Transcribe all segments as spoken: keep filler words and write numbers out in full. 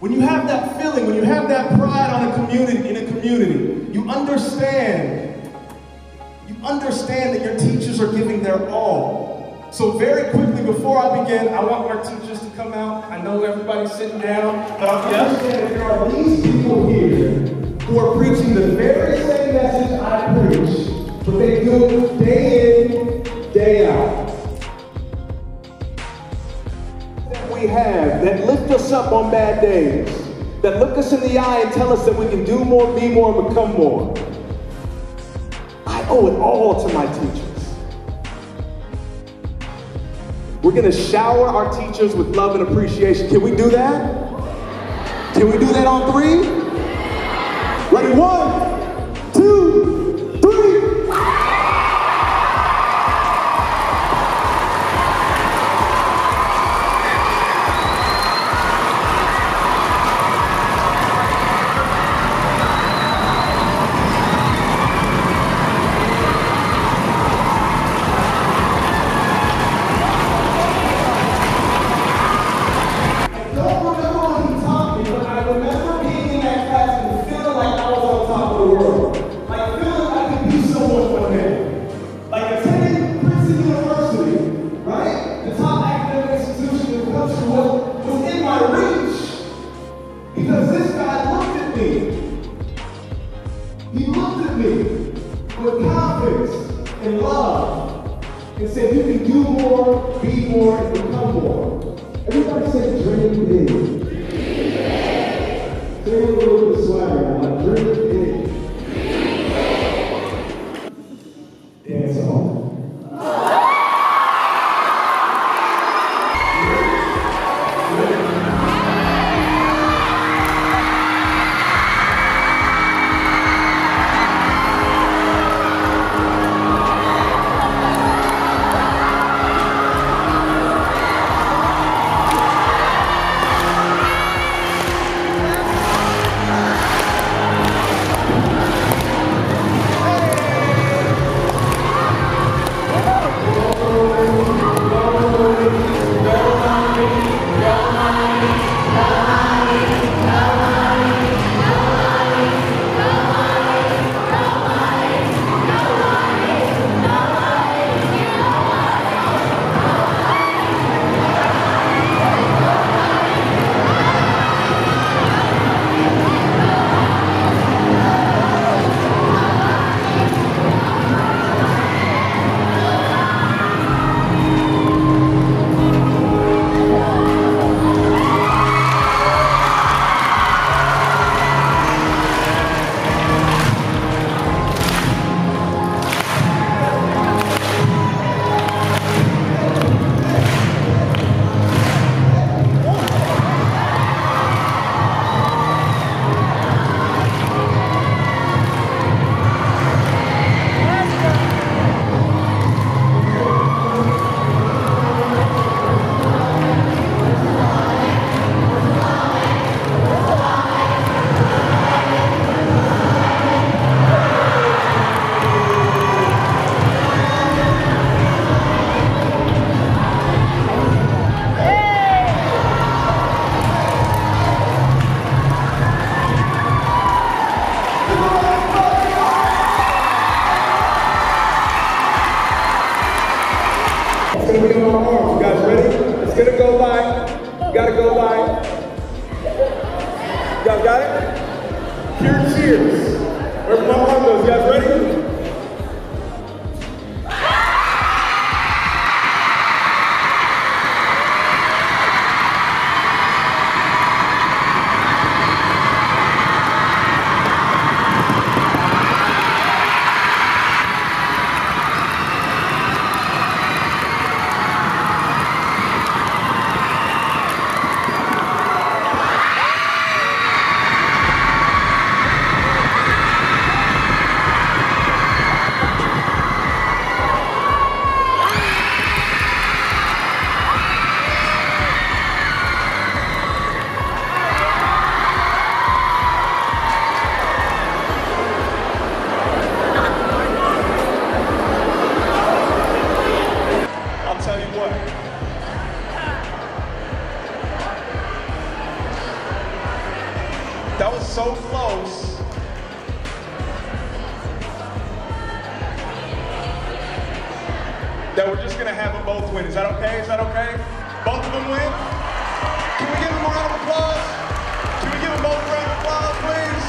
When you have that feeling, when you have that pride on a community, in a community, you understand, you understand that your teachers are giving their all. So very quickly, before I begin, I want our teachers to come out. I know everybody's sitting down, but I understand that there are these people here who are preaching the very same message I preach, but they do it day in, day out. We have that lift us up on bad days, that look us in the eye and tell us that we can do more, be more, and become more. I owe it all to my teachers. We're going to shower our teachers with love and appreciation. Can we do that? Can we do that on three? Ready? One, two, three. that we're just gonna have them both win. Is that okay? Is that okay? Both of them win? Can we give them a round of applause? Can we give them both a round of applause, please?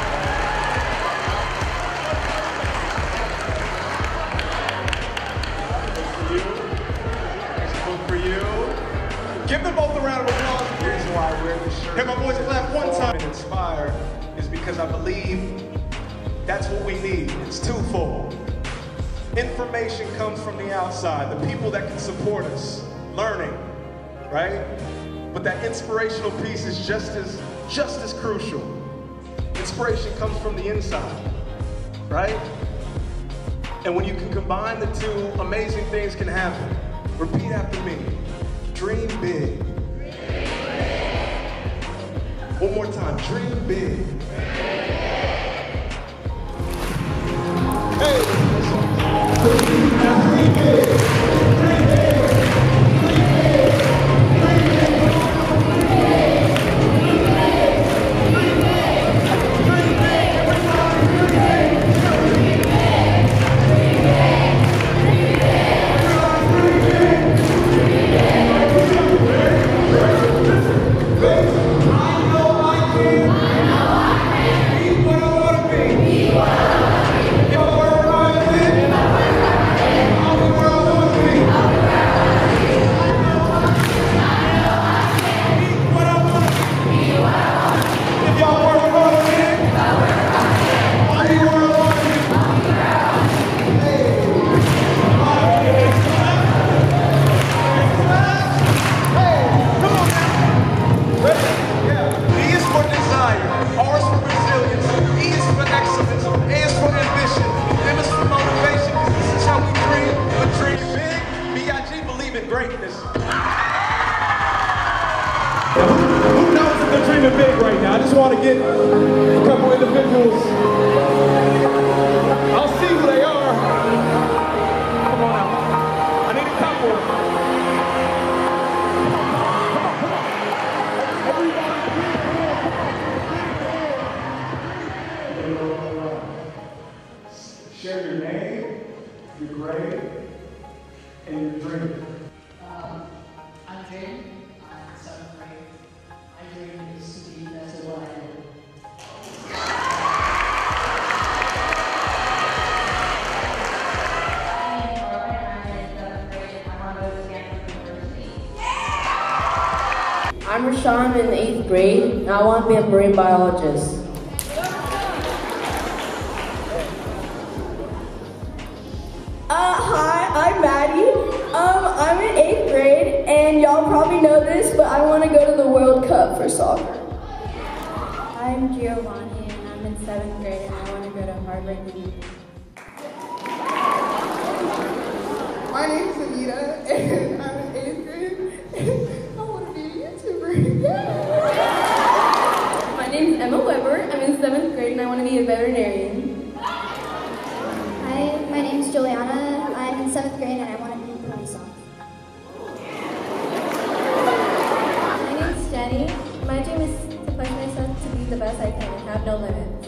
For you. There's a book for you. Give them both a round of applause. Here's why I wear this shirt. Hey, my boys, clap one time. And inspire is because I believe that's what we need. It's twofold. Information comes from the outside, the people that can support us, learning, right? But that inspirational piece is just as, just as crucial. Inspiration comes from the inside, right? And when you can combine the two, amazing things can happen. Repeat after me. Dream big. One more time, dream big. Hey! Dream big. Dream big. Greatness. Now, who, who knows if they're dreaming big right now? I just want to get a couple individuals. I'll see who they are. Come on out. I need a couple. Share your name, your grade, and your dream. I'm dreaming. I'm seventh grade. My dream is to be best at what I do. I'm in seventh grade. I want to go to Stanford University. I'm Rashawn. I'm in the eighth grade, and I want to be a marine biologist. Uh, hi, I'm Maddie. Um, I'm in eighth grade, and y'all probably know this, but I want to go to the World Cup for soccer. I'm Giovanni, and I'm in seventh grade, and I want to go to Harvard University. My name is Anita, and I'm in eighth grade. I want to be a YouTuber. My name is Emma Weber. I'm in seventh grade, and I want to be a veterinarian. Hi, my name is Juliana. I'm in seventh grade, and I want to be a police officer. My name is Jenny. My dream is to push myself to be the best I can and have no limits.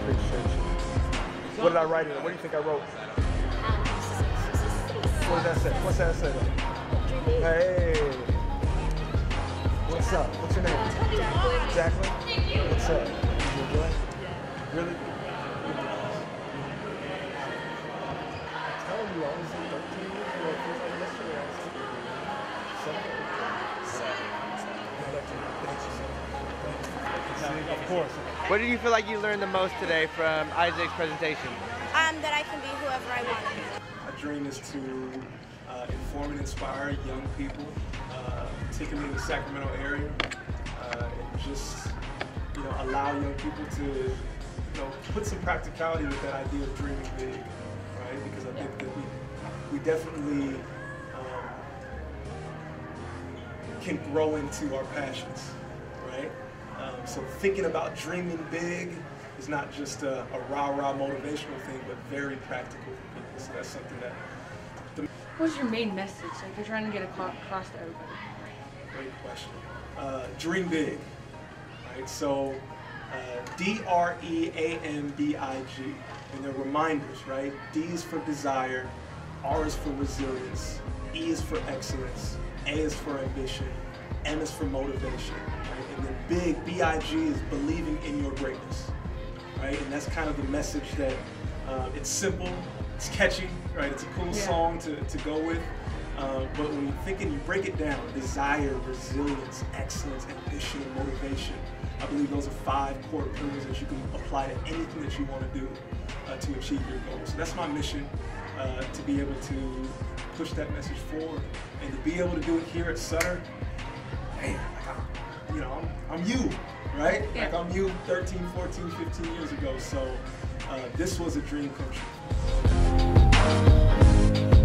appreciate you. What did I write in it? What do you think I wrote? What did that say? What's that say? Hey. What's up? What's your name? Jacqueline. Jacqueline? What's up? Did you enjoy it? Yeah. Really? I'm telling you, I was in thirteen years ago. It feels like yesterday. I was seven. Of course. What did you feel like you learned the most today from Isaac's presentation? Um, that I can be whoever I want to be. My dream is to uh, inform and inspire young people, uh, particularly in the Sacramento area, uh, and just you know allow young people to you know put some practicality with that idea of dreaming big, right? Because I think that we we definitely um, can grow into our passions, right? Um, so thinking about dreaming big is not just a, a rah-rah motivational thing, but very practical for people. So that's something that... The What's your main message? Like you're trying to get across to everybody. Great question. Uh, dream big, right? So uh, D R E A M B I G, and they're reminders, right? D is for desire, R is for resilience, E is for excellence, A is for ambition, M is for motivation, right? And then big, B I G is believing in your greatness, right? And that's kind of the message that uh, it's simple, it's catchy, right? It's a cool yeah. song to, to go with. Uh, but when you're thinking, you break it down, desire, resilience, excellence, ambition, and motivation. I believe those are five core pillars that you can apply to anything that you want to do uh, to achieve your goals. So that's my mission, uh, to be able to push that message forward and to be able to do it here at Sutter. Man, like I'm, you know, I'm, I'm you, right? Yeah. Like I'm you thirteen, fourteen, fifteen years ago. So uh, this was a dream come true.